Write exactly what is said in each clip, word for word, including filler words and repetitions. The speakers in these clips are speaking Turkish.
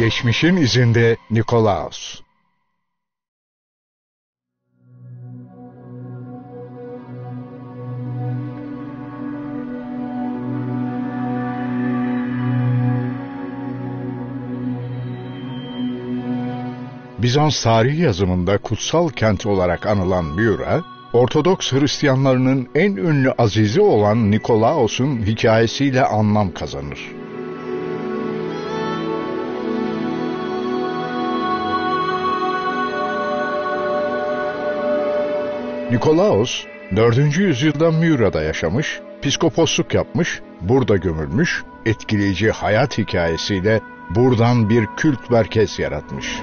Geçmişin izinde Nikolaos. Bizans tarih yazımında kutsal kent olarak anılan Myra, Ortodoks Hristiyanlarının en ünlü azizi olan Nikolaos'un hikayesiyle anlam kazanır. Nikolaos, dördüncü yüzyılda Myra'da yaşamış, piskoposluk yapmış, burada gömülmüş, etkileyici hayat hikayesiyle buradan bir kült merkez yaratmış.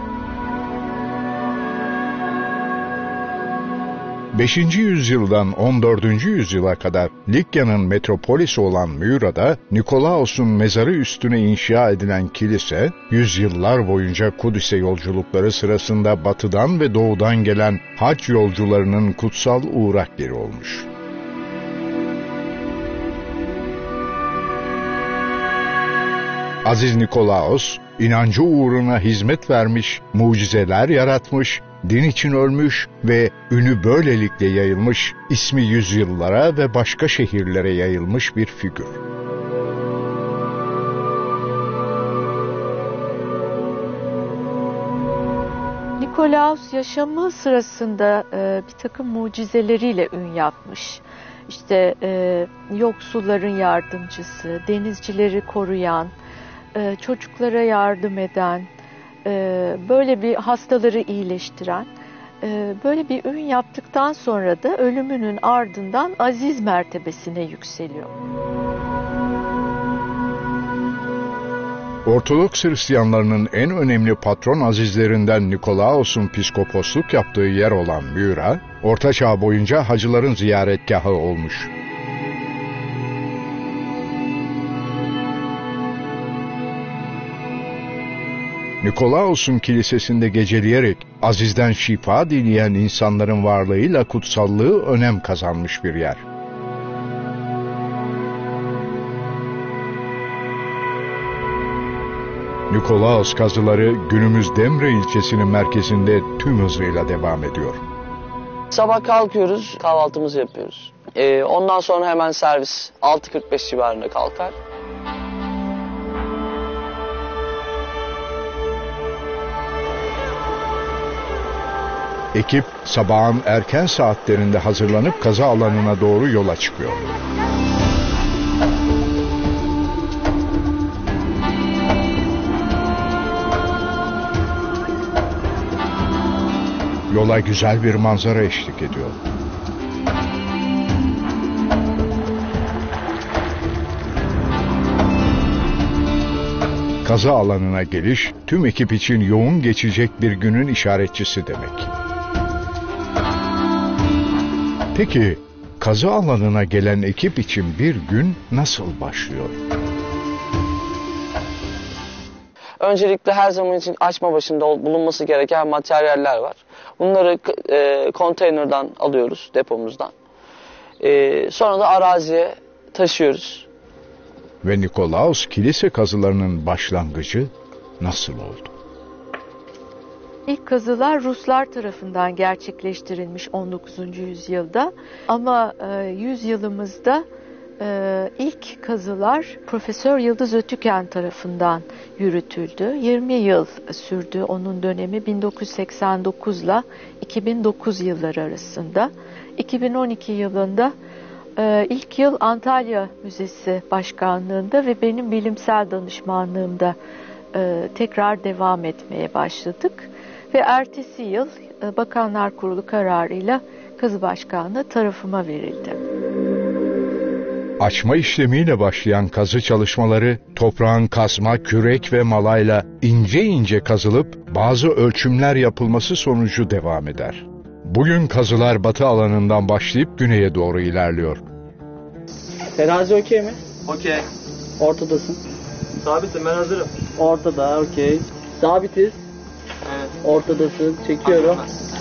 beşinci yüzyıldan on dördüncü yüzyıla kadar Likya'nın metropolisi olan Myra'da Nikolaos'un mezarı üstüne inşa edilen kilise, yüzyıllar boyunca Kudüs'e yolculukları sırasında batıdan ve doğudan gelen hac yolcularının kutsal uğrak yeri olmuş. Aziz Nikolaos, inancı uğruna hizmet vermiş, mucizeler yaratmış, din için ölmüş ve ünü böylelikle yayılmış, ismi yüzyıllara ve başka şehirlere yayılmış bir figür. Nikolaos yaşamı sırasında e, bir takım mucizeleriyle ün yapmış. İşte e, yoksulların yardımcısı, denizcileri koruyan, e, çocuklara yardım eden, böyle bir hastaları iyileştiren, böyle bir ün yaptıktan sonra da ölümünün ardından aziz mertebesine yükseliyor. Ortodoks Hristiyanlarının en önemli patron azizlerinden Nikolaos'un piskoposluk yaptığı yer olan Myra, Orta Çağ boyunca hacıların ziyaretgahı olmuş. Nikolaos'un kilisesinde geceleyerek azizden şifa dileyen insanların varlığıyla kutsallığı önem kazanmış bir yer. Nikolaos kazıları günümüz Demre ilçesinin merkezinde tüm hızıyla devam ediyor. Sabah kalkıyoruz, kahvaltımızı yapıyoruz. Ee, ondan sonra hemen servis altı kırk beş civarında kalkar. Ekip sabahın erken saatlerinde hazırlanıp kazı alanına doğru yola çıkıyor. Yola güzel bir manzara eşlik ediyor. Kazı alanına geliş, tüm ekip için yoğun geçecek bir günün işaretçisi demek. Peki, kazı alanına gelen ekip için bir gün nasıl başlıyor? Öncelikle her zaman için açma başında bulunması gereken materyaller var. Bunları e, konteynerden alıyoruz, depomuzdan. E, sonra da araziye taşıyoruz. Ve Nikolaos kilise kazılarının başlangıcı nasıl oldu? İlk kazılar Ruslar tarafından gerçekleştirilmiş on dokuzuncu yüzyılda ama e, yüzyılımızda e, ilk kazılar Profesör Yıldız Ötüken tarafından yürütüldü. yirmi yıl sürdü onun dönemi, bin dokuz yüz seksen dokuz ile iki bin dokuz yılları arasında. iki bin on iki yılında e, ilk yıl Antalya Müzesi Başkanlığında ve benim bilimsel danışmanlığımda e, tekrar devam etmeye başladık. Ve ertesi yıl Bakanlar Kurulu kararıyla kazı başkanlığı tarafıma verildi. Açma işlemiyle başlayan kazı çalışmaları toprağın kazma, kürek ve malayla ince ince kazılıp bazı ölçümler yapılması sonucu devam eder. Bugün kazılar batı alanından başlayıp güneye doğru ilerliyor. Terazi okey mi? Okey. Ortadasın. Sabitim, ben hazırım. Ortada, okey. Sabitiz. Evet. Ortadasın. Çekiyorum.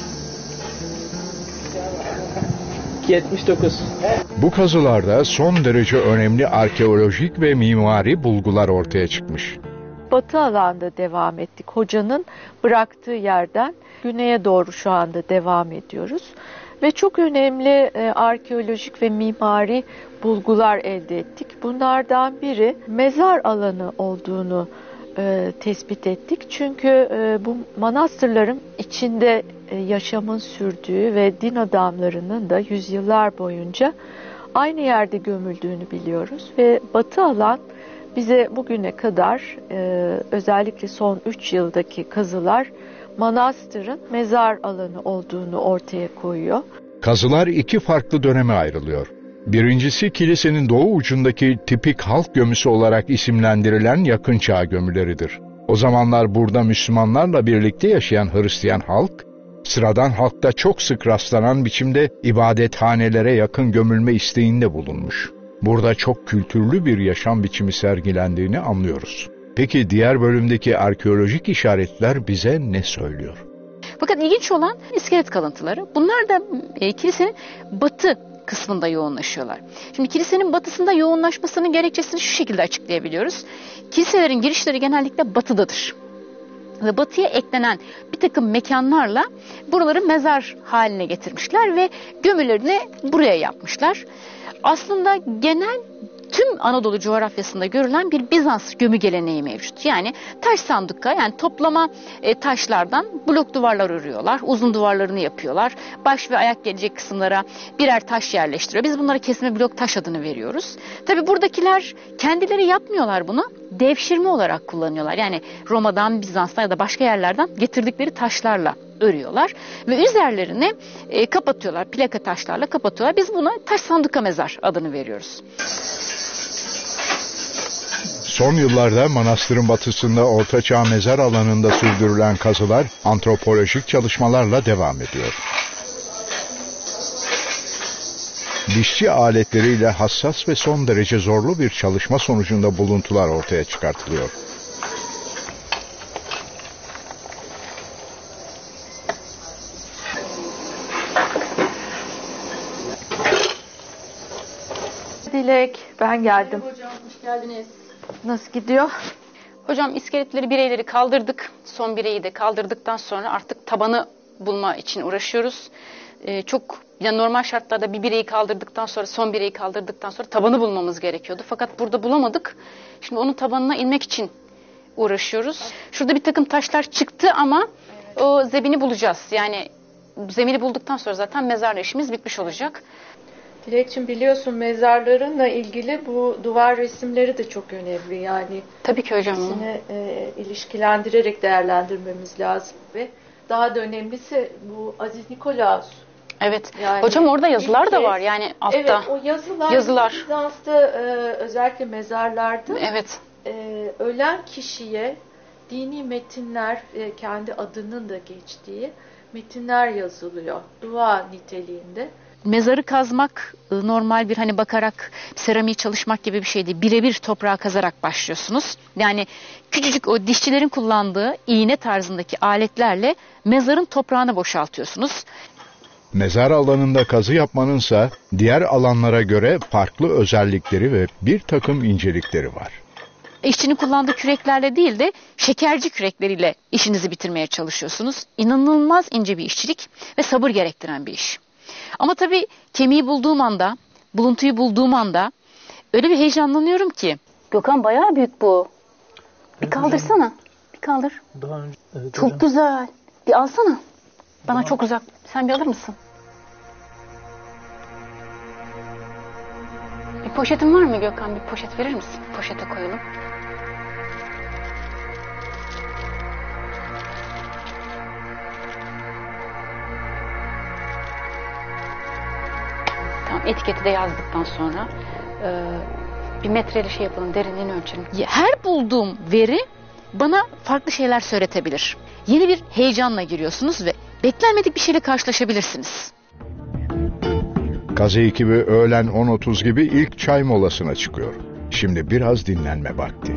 yetmiş dokuz. Bu kazılarda son derece önemli arkeolojik ve mimari bulgular ortaya çıkmış. batı alanda devam ettik. Hocanın bıraktığı yerden güneye doğru şu anda devam ediyoruz. Ve çok önemli e, arkeolojik ve mimari bulgular elde ettik. Bunlardan biri mezar alanı olduğunu e, tespit ettik. Çünkü e, bu manastırların içinde e, yaşamın sürdüğü ve din adamlarının da yüzyıllar boyunca aynı yerde gömüldüğünü biliyoruz. Ve batı alan bize bugüne kadar e, özellikle son üç yıldaki kazılar manastırın mezar alanı olduğunu ortaya koyuyor. Kazılar iki farklı döneme ayrılıyor. Birincisi kilisenin doğu ucundaki tipik halk gömüsü olarak isimlendirilen yakın çağ gömüleridir. O zamanlar burada Müslümanlarla birlikte yaşayan Hristiyan halk, sıradan halkta çok sık rastlanan biçimde ibadethanelere yakın gömülme isteğinde bulunmuş. Burada çok kültürlü bir yaşam biçimi sergilendiğini anlıyoruz. Peki diğer bölümdeki arkeolojik işaretler bize ne söylüyor? Fakat ilginç olan iskelet kalıntıları. Bunlar da e, kilisenin batı kısmında yoğunlaşıyorlar. Şimdi kilisenin batısında yoğunlaşmasının gerekçesini şu şekilde açıklayabiliyoruz. Kiliselerin girişleri genellikle batıdadır. Ve batıya eklenen bir takım mekanlarla buraları mezar haline getirmişler ve gömülerini buraya yapmışlar. Aslında genel tüm Anadolu coğrafyasında görülen bir Bizans gömü geleneği mevcut. Yani taş sanduka, yani toplama e, taşlardan blok duvarlar örüyorlar. Uzun duvarlarını yapıyorlar. Baş ve ayak gelecek kısımlara birer taş yerleştiriyor. Biz bunlara kesme blok taş adını veriyoruz. Tabi buradakiler kendileri yapmıyorlar bunu. Devşirme olarak kullanıyorlar. Yani Roma'dan, Bizans'tan ya da başka yerlerden getirdikleri taşlarla örüyorlar ve üzerlerini e, kapatıyorlar, plaka taşlarla kapatıyorlar. Biz buna taş sanduka mezar adını veriyoruz. Son yıllarda manastırın batısında Ortaçağ mezar alanında sürdürülen kazılar antropolojik çalışmalarla devam ediyor. Dişçi aletleriyle hassas ve son derece zorlu bir çalışma sonucunda buluntular ortaya çıkartılıyor. Dilek, ben geldim. Hocam hoş geldiniz. Nasıl gidiyor? Hocam iskeletleri, bireyleri kaldırdık. Son bireyi de kaldırdıktan sonra artık tabanı bulma için uğraşıyoruz. Ee, çok yani normal şartlarda bir bireyi kaldırdıktan sonra, son bireyi kaldırdıktan sonra tabanı bulmamız gerekiyordu. Fakat burada bulamadık. Şimdi onun tabanına inmek için uğraşıyoruz. Şurada bir takım taşlar çıktı ama o zemini bulacağız. Yani zemini bulduktan sonra zaten mezarla işimiz bitmiş olacak. Dilekçim, biliyorsun mezarlarınla ilgili bu duvar resimleri de çok önemli. Yani tabii ki hocam. İkisini e, ilişkilendirerek değerlendirmemiz lazım ve daha da önemlisi bu Aziz Nikolaos. Evet. Yani hocam orada yazılar ilk da kez, var yani altta. Evet, o yazılar, yazılar. Bizans'ta e, özellikle mezarlarda evet. e, ölen kişiye dini metinler, e, kendi adının da geçtiği metinler yazılıyor. Dua niteliğinde. Mezarı kazmak normal bir hani bakarak seramiği çalışmak gibi bir şey değil. Birebir toprağa kazarak başlıyorsunuz. Yani küçücük o dişçilerin kullandığı iğne tarzındaki aletlerle mezarın toprağını boşaltıyorsunuz. Mezar alanında kazı yapmanınsa diğer alanlara göre farklı özellikleri ve bir takım incelikleri var. İşçinin kullandığı küreklerle değil de şekerci kürekleriyle işinizi bitirmeye çalışıyorsunuz. İnanılmaz ince bir işçilik ve sabır gerektiren bir iş. Ama tabii kemiği bulduğum anda, buluntuyu bulduğum anda öyle bir heyecanlanıyorum ki. Gökhan bayağı büyük bu. Bir evet, kaldırsana. Hocam. Bir kaldır. Daha önce, evet, çok hocam. güzel. Bir alsana. Bana Daha... çok uzak. Sen bir alır mısın? Bir poşetin var mı Gökhan? Bir poşet verir misin? Poşete koyalım. Tamam, etiketi de yazdıktan sonra e, bir metreyle şey yapalım, derinliğini ölçelim. Her bulduğum veri bana farklı şeyler söyletebilir. Yeni bir heyecanla giriyorsunuz ve beklenmedik bir şeyle karşılaşabilirsiniz. Kazı ekibi öğlen on otuz gibi ilk çay molasına çıkıyor. Şimdi biraz dinlenme vakti.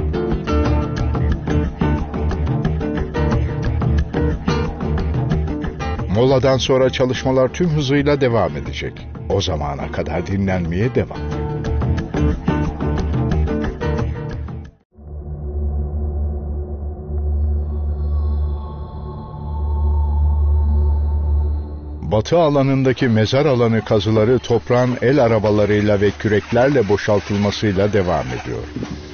Moladan sonra çalışmalar tüm hızıyla devam edecek. O zamana kadar dinlenmeye devam. batı alanındaki mezar alanı kazıları toprağın el arabalarıyla ve küreklerle boşaltılmasıyla devam ediyor.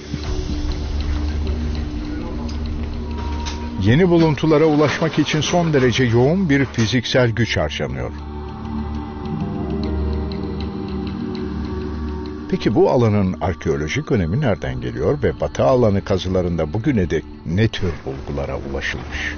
Yeni buluntulara ulaşmak için son derece yoğun bir fiziksel güç harcanıyor. Peki bu alanın arkeolojik önemi nereden geliyor ve batı alanı kazılarında bugüne dek ne tür bulgulara ulaşılmış?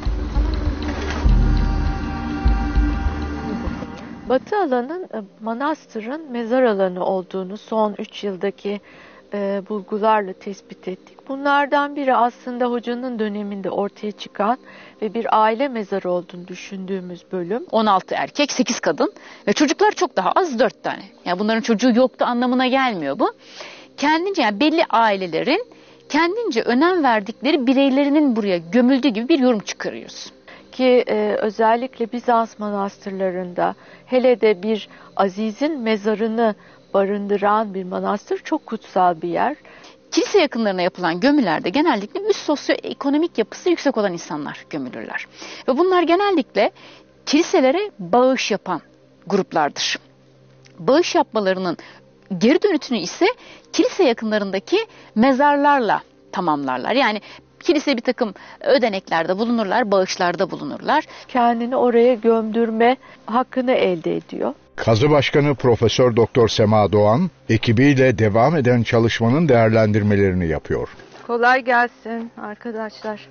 Batı alanın manastırın mezar alanı olduğunu son üç yıldaki e, bulgularla tespit ettik. Bunlardan biri aslında hocanın döneminde ortaya çıkan ve bir aile mezarı olduğunu düşündüğümüz bölüm. on altı erkek, sekiz kadın ve çocuklar çok daha az, dört tane. Yani bunların çocuğu yoktu anlamına gelmiyor bu. Kendince, yani belli ailelerin kendince önem verdikleri bireylerinin buraya gömüldüğü gibi bir yorum çıkarıyoruz. Ki e, özellikle Bizans manastırlarında, hele de bir azizin mezarını barındıran bir manastır çok kutsal bir yer. Kilise yakınlarına yapılan gömülerde genellikle üst sosyoekonomik yapısı yüksek olan insanlar gömülürler. Ve bunlar genellikle kiliselere bağış yapan gruplardır. Bağış yapmalarının geri dönütünü ise kilise yakınlarındaki mezarlarla tamamlarlar. Yani kilise bir takım ödeneklerde bulunurlar, bağışlarda bulunurlar. Kendini oraya gömdürme hakkını elde ediyor. Kazı Başkanı Profesör Doktor Sema Doğan, ekibiyle devam eden çalışmanın değerlendirmelerini yapıyor. Kolay gelsin arkadaşlar.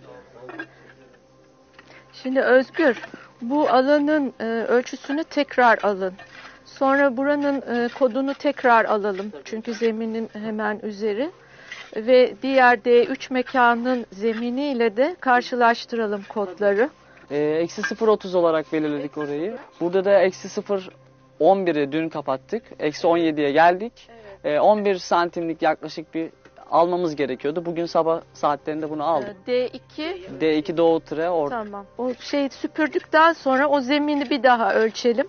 Şimdi Özgür, bu alanın e, ölçüsünü tekrar alın. Sonra buranın e, kodunu tekrar alalım. Çünkü zeminin hemen üzeri. Ve diğer D üç mekanının zeminiyle de karşılaştıralım kodları. Eksi sıfır otuz olarak belirledik orayı. Burada da eksi sıfır on biri dün kapattık. Eksi on yediye geldik. Evet. E, on bir santimlik yaklaşık bir almamız gerekiyordu. Bugün sabah saatlerinde bunu aldık. D iki. D iki doğu tire orada. Tamam. O şey süpürdükten sonra o zemini bir daha ölçelim.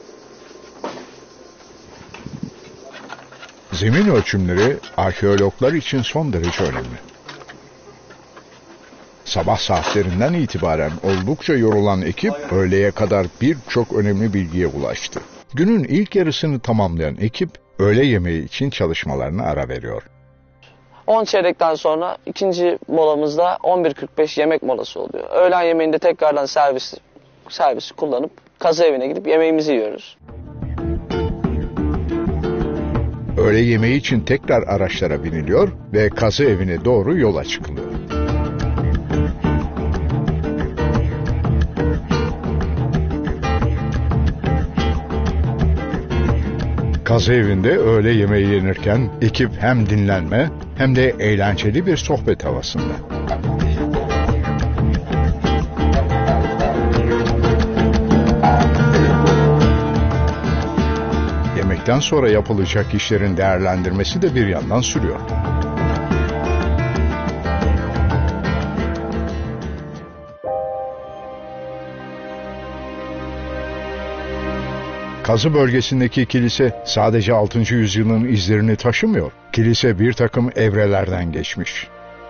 Zemin ölçümleri arkeologlar için son derece önemli. Sabah saatlerinden itibaren oldukça yorulan ekip öğleye kadar birçok önemli bilgiye ulaştı. Günün ilk yarısını tamamlayan ekip öğle yemeği için çalışmalarına ara veriyor. on çeyrekten sonra ikinci molamızda on bir kırk beş yemek molası oluyor. Öğlen yemeğinde tekrardan servis servisi kullanıp kazı evine gidip yemeğimizi yiyoruz. Öğle yemeği için tekrar araçlara biniliyor ve kazı evine doğru yola çıkılıyor. Kazı evinde öğle yemeği yenirken ekip hem dinlenme hem de eğlenceli bir sohbet havasında. Yemekten sonra yapılacak işlerin değerlendirmesi de bir yandan sürüyor. Kazı bölgesindeki kilise sadece altıncı yüzyılın izlerini taşımıyor. Kilise bir takım evrelerden geçmiş.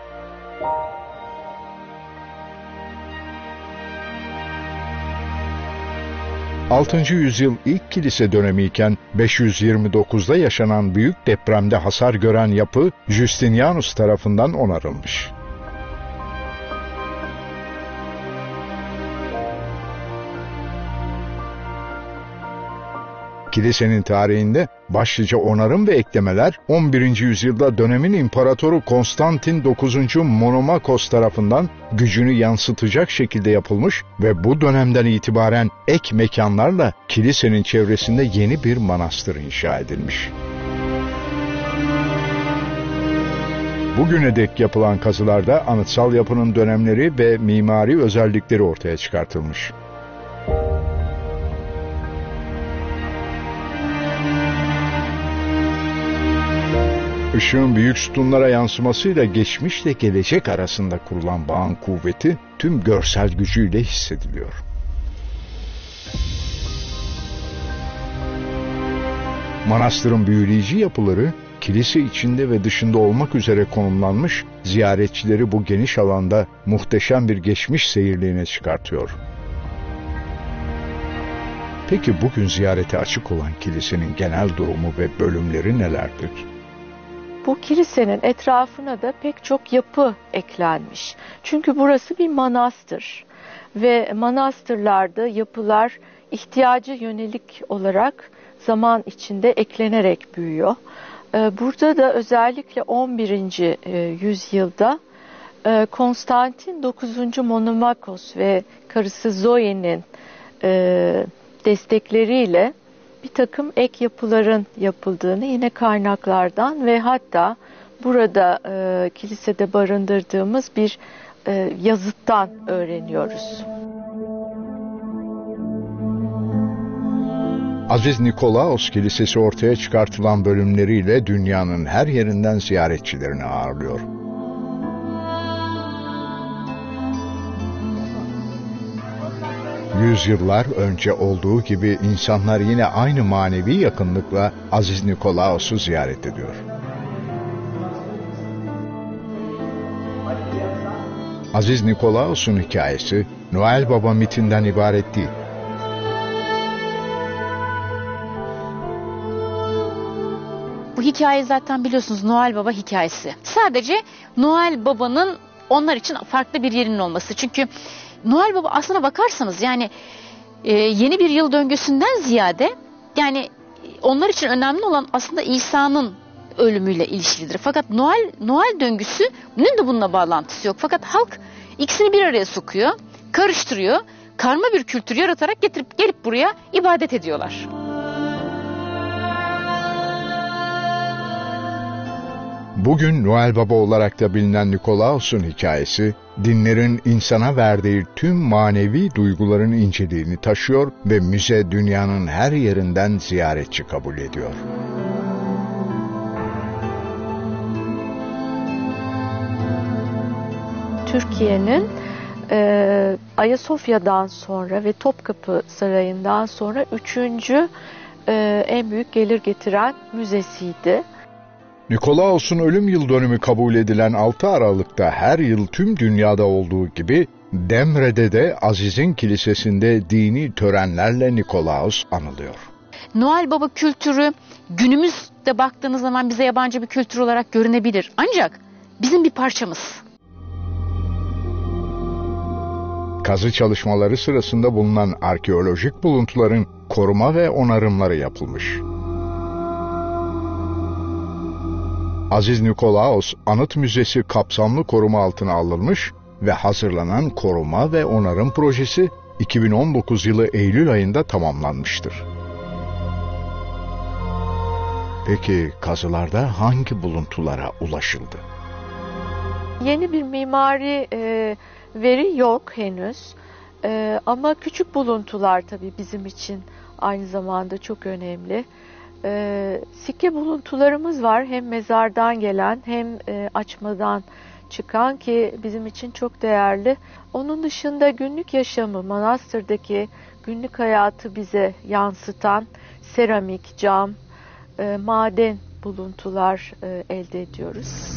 altıncı yüzyıl ilk kilise dönemiyken beş yüz yirmi dokuzda yaşanan büyük depremde hasar gören yapı Justinianus tarafından onarılmış. Kilisenin tarihinde başlıca onarım ve eklemeler on birinci yüzyılda dönemin imparatoru Konstantin dokuzuncu Monomakos tarafından gücünü yansıtacak şekilde yapılmış ve bu dönemden itibaren ek mekanlarla kilisenin çevresinde yeni bir manastır inşa edilmiş. Bugüne dek yapılan kazılarda anıtsal yapının dönemleri ve mimari özellikleri ortaya çıkartılmış. Işığın büyük sütunlara yansımasıyla geçmişle gelecek arasında kurulan bağın kuvveti tüm görsel gücüyle hissediliyor. Manastırın büyüleyici yapıları, kilise içinde ve dışında olmak üzere konumlanmış, ziyaretçileri bu geniş alanda muhteşem bir geçmiş seyirliğine çıkartıyor. Peki bugün ziyarete açık olan kilisenin genel durumu ve bölümleri nelerdir? Bu kilisenin etrafına da pek çok yapı eklenmiş. Çünkü burası bir manastır ve manastırlarda yapılar ihtiyaca yönelik olarak zaman içinde eklenerek büyüyor. Burada da özellikle on birinci yüzyılda Konstantin dokuzuncu Monomakos ve karısı Zoe'nin destekleriyle bir takım ek yapıların yapıldığını yine kaynaklardan ve hatta burada e, kilisede barındırdığımız bir e, yazıttan öğreniyoruz. Aziz Nikolaos Kilisesi ortaya çıkartılan bölümleriyle dünyanın her yerinden ziyaretçilerini ağırlıyor. Yüzyıllar önce olduğu gibi insanlar yine aynı manevi yakınlıkla Aziz Nikolaos'u ziyaret ediyor. Aziz Nikolaos'un hikayesi Noel Baba mitinden ibaret değil. Bu hikaye zaten biliyorsunuz Noel Baba hikayesi. Sadece Noel Baba'nın onlar için farklı bir yerinin olması. Çünkü Noel Baba aslına bakarsanız yani e, yeni bir yıl döngüsünden ziyade yani onlar için önemli olan aslında İsa'nın ölümüyle ilişkilidir. Fakat Noel Noel döngüsünün de bununla bağlantısı yok. Fakat halk ikisini bir araya sokuyor, karıştırıyor, karma bir kültür yaratarak getirip gelip buraya ibadet ediyorlar. Bugün Noel Baba olarak da bilinen Nikolaos'un hikayesi, dinlerin insana verdiği tüm manevi duyguların inceliğini taşıyor ve müze dünyanın her yerinden ziyaretçi kabul ediyor. Türkiye'nin e, Ayasofya'dan sonra ve Topkapı Sarayı'ndan sonra üçüncü e, en büyük gelir getiren müzesiydi. Nikolaos'un ölüm yıl dönümü kabul edilen altı Aralık'ta her yıl tüm dünyada olduğu gibi Demre'de de Aziz'in kilisesinde dini törenlerle Nikolaos anılıyor. Noel Baba kültürü günümüzde baktığınız zaman bize yabancı bir kültür olarak görünebilir. Ancak bizim bir parçamız. Kazı çalışmaları sırasında bulunan arkeolojik buluntuların koruma ve onarımları yapılmış. Aziz Nikolaos Anıt Müzesi kapsamlı koruma altına alınmış ve hazırlanan koruma ve onarım projesi iki bin on dokuz yılı Eylül ayında tamamlanmıştır. Peki kazılarda hangi buluntulara ulaşıldı? Yeni bir mimari e, veri yok henüz e, ama küçük buluntular tabii bizim için aynı zamanda çok önemli. E, sikke buluntularımız var, hem mezardan gelen hem e, açmadan çıkan, ki bizim için çok değerli. Onun dışında günlük yaşamı, manastırdaki günlük hayatı bize yansıtan seramik, cam, e, maden buluntular e, elde ediyoruz.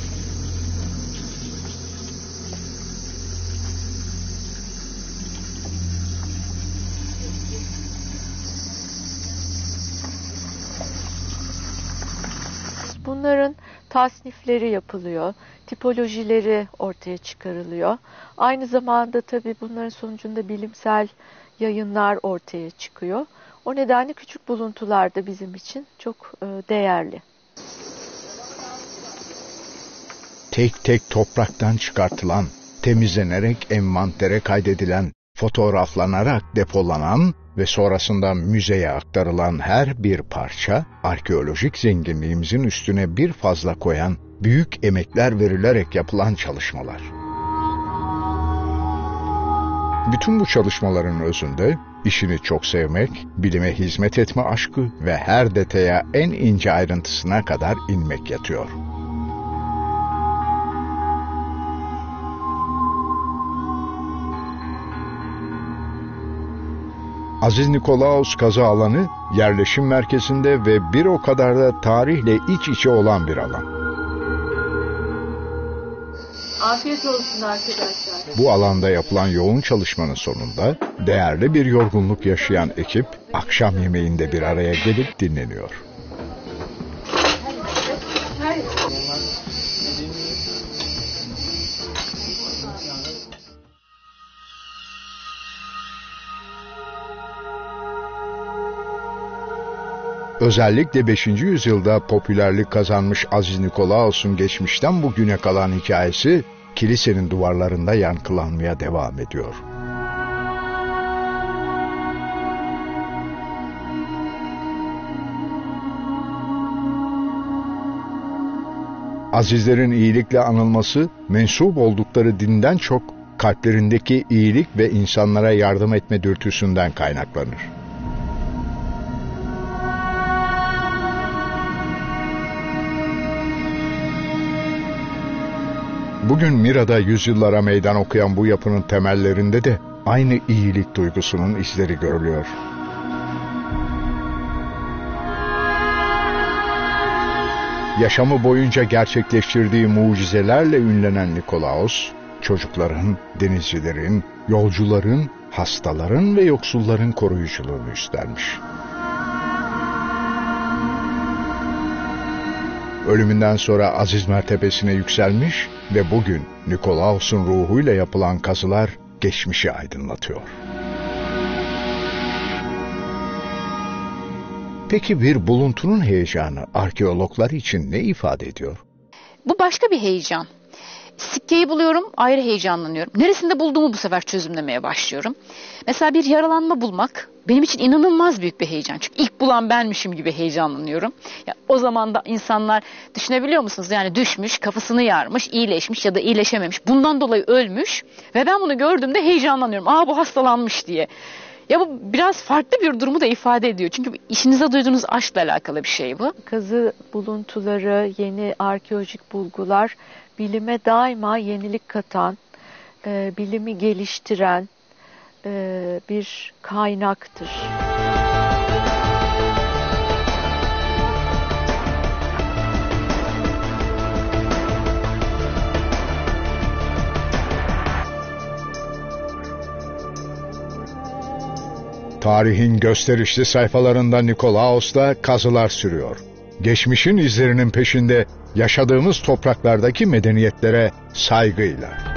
Bunların tasnifleri yapılıyor, tipolojileri ortaya çıkarılıyor. Aynı zamanda tabii bunların sonucunda bilimsel yayınlar ortaya çıkıyor. O nedenle küçük buluntular da bizim için çok değerli. Tek tek topraktan çıkartılan, temizlenerek envantere kaydedilen, fotoğraflanarak depolanan ve sonrasında müzeye aktarılan her bir parça, arkeolojik zenginliğimizin üstüne bir fazla koyan, büyük emekler verilerek yapılan çalışmalar. Bütün bu çalışmaların özünde, işini çok sevmek, bilime hizmet etme aşkı ve her detaya en ince ayrıntısına kadar inmek yatıyor. Aziz Nikolaos kazı alanı, yerleşim merkezinde ve bir o kadar da tarihle iç içe olan bir alan. Afiyet olsun arkadaşlar. Bu alanda yapılan yoğun çalışmanın sonunda değerli bir yorgunluk yaşayan ekip akşam yemeğinde bir araya gelip dinleniyor. Özellikle beşinci yüzyılda popülerlik kazanmış Aziz Nikolaos'un geçmişten bugüne kalan hikayesi kilisenin duvarlarında yankılanmaya devam ediyor. Azizlerin iyilikle anılması, mensup oldukları dinden çok kalplerindeki iyilik ve insanlara yardım etme dürtüsünden kaynaklanır. Bugün Mira'da yüzyıllara meydan okuyan bu yapının temellerinde de aynı iyilik duygusunun izleri görülüyor. Yaşamı boyunca gerçekleştirdiği mucizelerle ünlenen Nikolaos, çocukların, denizcilerin, yolcuların, hastaların ve yoksulların koruyuculuğunu üstlenmiş. Ölümünden sonra aziz mertebesine yükselmiş ve bugün Nikolaos'un ruhuyla yapılan kazılar geçmişi aydınlatıyor. Peki bir buluntunun heyecanı arkeologlar için ne ifade ediyor? Bu başka bir heyecan. Sikkeyi buluyorum, ayrı heyecanlanıyorum. Neresinde bulduğumu bu sefer çözümlemeye başlıyorum. Mesela bir yaralanma bulmak benim için inanılmaz büyük bir heyecan. Çünkü ilk bulan benmişim gibi heyecanlanıyorum. Ya, o zaman da insanlar düşünebiliyor musunuz? Yani düşmüş, kafasını yarmış, iyileşmiş ya da iyileşememiş. Bundan dolayı ölmüş ve ben bunu gördüğümde heyecanlanıyorum. Aa, bu hastalanmış diye. Ya bu biraz farklı bir durumu da ifade ediyor. Çünkü işinize duyduğunuz aşkla alakalı bir şey bu. Kazı buluntuları, yeni arkeolojik bulgular bilime daima yenilik katan, e, bilimi geliştiren e, bir kaynaktır. Tarihin gösterişli sayfalarında Nikolaos'ta kazılar sürüyor. Geçmişin izlerinin peşinde yaşadığımız topraklardaki medeniyetlere saygıyla.